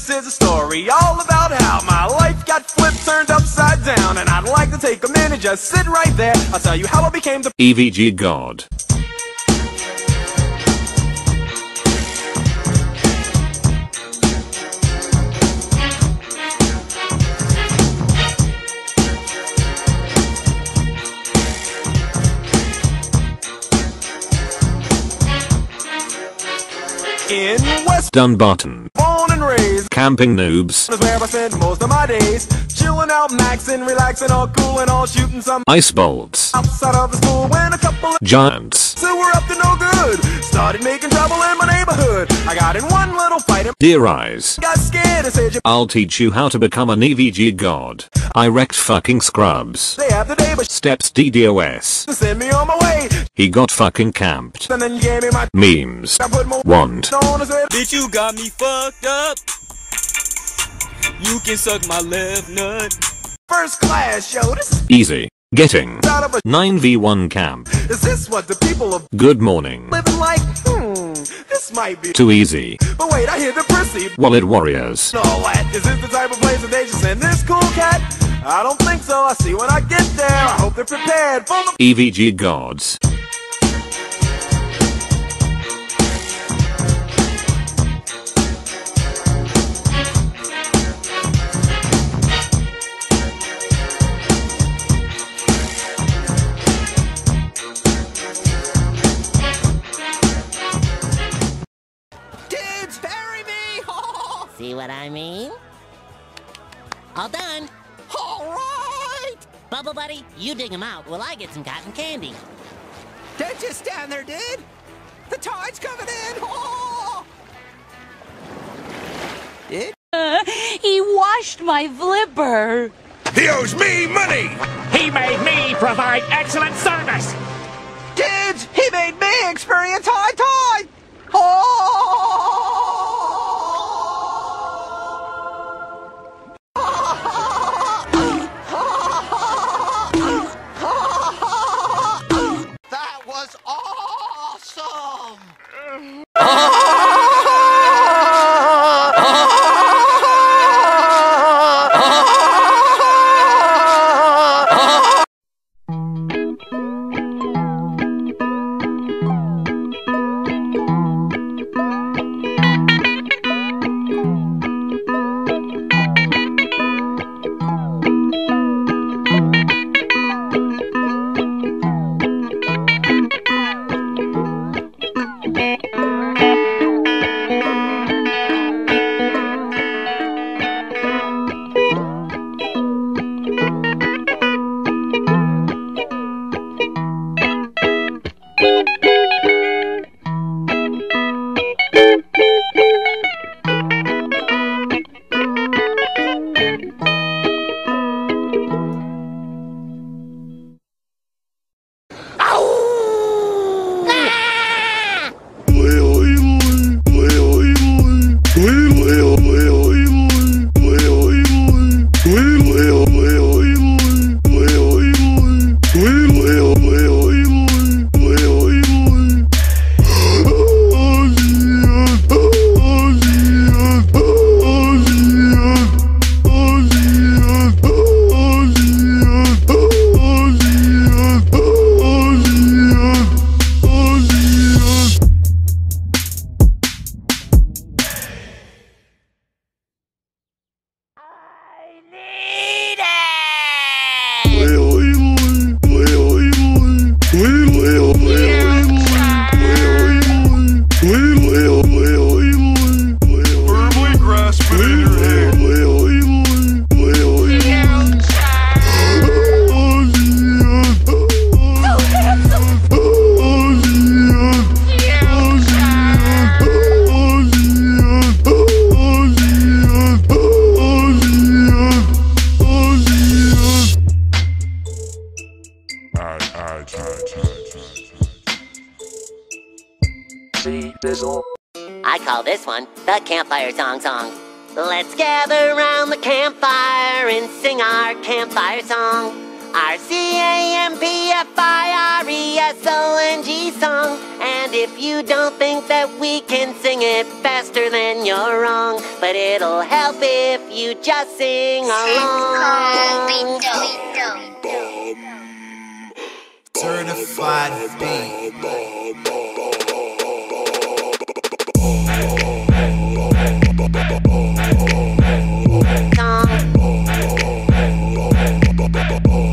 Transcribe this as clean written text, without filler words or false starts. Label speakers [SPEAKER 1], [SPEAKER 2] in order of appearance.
[SPEAKER 1] This is a story all about how my life got flipped, turned upside down, and I'd like to take a minute, just sit right there. I'll tell you how I became the
[SPEAKER 2] EVG God.
[SPEAKER 1] in West
[SPEAKER 2] Dunbarton.
[SPEAKER 1] Born and raised,
[SPEAKER 2] Camping noobs.
[SPEAKER 1] is where I spend most of my days. Chilling out, maxing, relaxing, all cool and all shooting some
[SPEAKER 2] Ice bolts.
[SPEAKER 1] outside of the school when a couple of
[SPEAKER 2] Giants.
[SPEAKER 1] who were up to no good started making trouble in my neighborhood. I got in one little fight and
[SPEAKER 2] Dear eyes.
[SPEAKER 1] got scared and said,
[SPEAKER 2] I'll teach you how to become an EVG god. I wrecked fucking Scrubs.
[SPEAKER 1] day after day, but
[SPEAKER 2] Steps DDoS.
[SPEAKER 1] send me on my way.
[SPEAKER 2] He got fucking camped.
[SPEAKER 1] And then you gave me my
[SPEAKER 2] Memes.
[SPEAKER 1] I put more
[SPEAKER 2] Want.
[SPEAKER 1] on and said,
[SPEAKER 3] Bitch, you got me fucked up. You can suck my left nut.
[SPEAKER 1] first class, yo, this is
[SPEAKER 2] Easy. Getting.
[SPEAKER 1] out of a
[SPEAKER 2] 9v1 camp.
[SPEAKER 1] is this what the people of
[SPEAKER 2] Good morning.
[SPEAKER 1] living like? This might be.
[SPEAKER 2] Too easy.
[SPEAKER 1] But wait, I hear the prissy.
[SPEAKER 2] Wallet warriors.
[SPEAKER 1] No, what? Is this the type of place that they just send this cool cat? I don't think so. I see when I get there. I hope they're prepared for the
[SPEAKER 2] EVG gods.
[SPEAKER 4] Kids, bury me!
[SPEAKER 5] See what I mean? All done.
[SPEAKER 4] All right!
[SPEAKER 5] Bubble Buddy, you dig him out while I get some cotton candy.
[SPEAKER 4] Don't just stand there, dude! The tide's coming in! Oh! Dude?
[SPEAKER 6] He washed my flipper.
[SPEAKER 7] He owes me money!
[SPEAKER 8] He made me provide excellent service!
[SPEAKER 4] Kids, he made me experience high tide! Oh! That was awesome!
[SPEAKER 1] firmly grasp it in your hand.
[SPEAKER 5] I call this one the Campfire Song. Let's gather round the campfire and sing our campfire song. Our R-C-A-M-P-F-I-R-E-S-O-N-G song. And if you don't think that we can sing it faster, then you're wrong. But it'll help if you just sing along.
[SPEAKER 4] Certified beat.
[SPEAKER 5] Song.